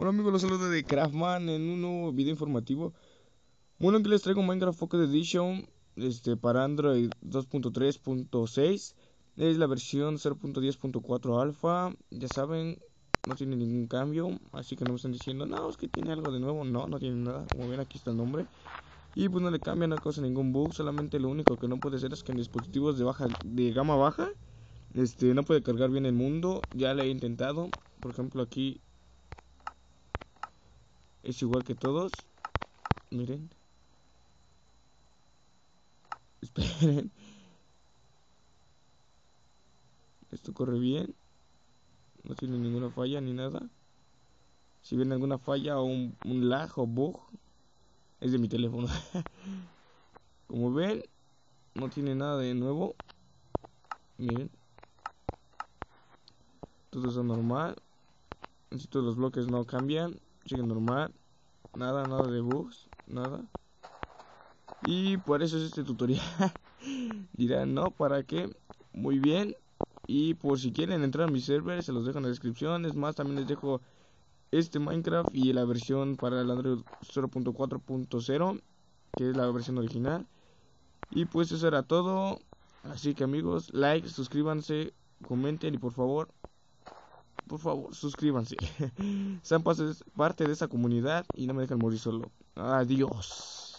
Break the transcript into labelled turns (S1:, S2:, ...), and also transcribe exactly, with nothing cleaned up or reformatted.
S1: Hola amigos, los saludo de Craftman en un nuevo video informativo. Bueno, aquí les traigo Minecraft Pocket Edition este, para Android dos punto tres punto seis. Es la versión cero punto diez punto cuatro alfa. Ya saben, no tiene ningún cambio, así que no me están diciendo, no, es que tiene algo de nuevo. No, no tiene nada. Como ven, aquí está el nombre. Y pues no le cambia, no causa ningún bug. Solamente lo único que no puede ser es que en dispositivos de baja de gama baja este, no puede cargar bien el mundo. Ya le he intentado. Por ejemplo, aquí es igual que todos. Miren. Esperen. Esto corre bien. No tiene ninguna falla ni nada. Si ven alguna falla o un, un lag o bug, es de mi teléfono. Como ven, no tiene nada de nuevo. Miren. Todo está normal. Todos los bloques no cambian. Siguen normal. Nada, nada de bugs. Nada. Y por eso es este tutorial. Dirán, no, ¿para qué? Muy bien. Y por si quieren entrar a mi server, se los dejo en la descripción. Es más, también les dejo este Minecraft y la versión para el Android cero punto cuatro punto cero, que es la versión original. Y pues eso era todo. Así que amigos, like, suscríbanse, comenten y por favor, por favor, suscríbanse. Sean parte de esa comunidad y no me dejen morir solo. Adiós.